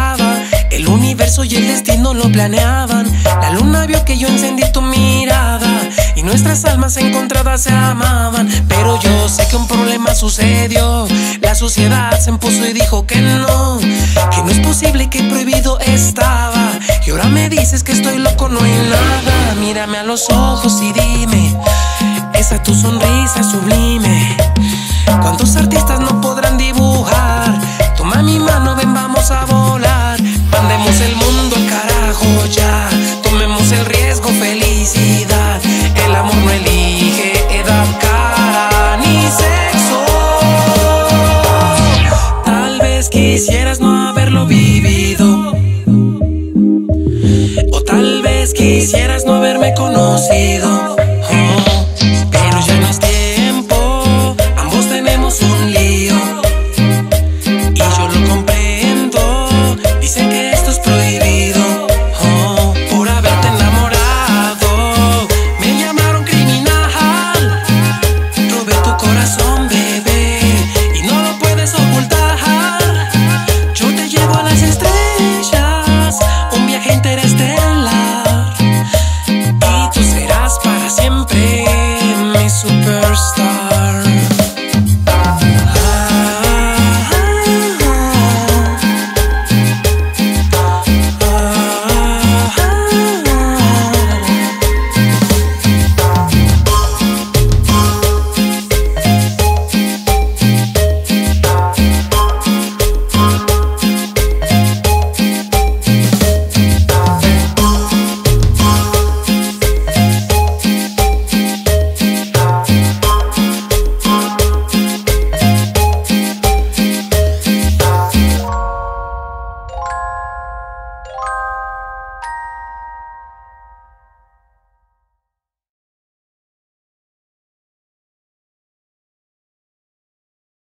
estaba. El universo y el destino lo planeaban. La luna vio que yo encendí tu mirada y nuestras almas encontradas se amaban. Pero yo sé que un problema sucedió. La sociedad se impuso y dijo que no es posible, que prohibido estaba. Y ahora me dices que estoy loco, no hay nada. Mírame a los ojos y dime, esa tu sonrisa sublime. ¿Cuántos artistas no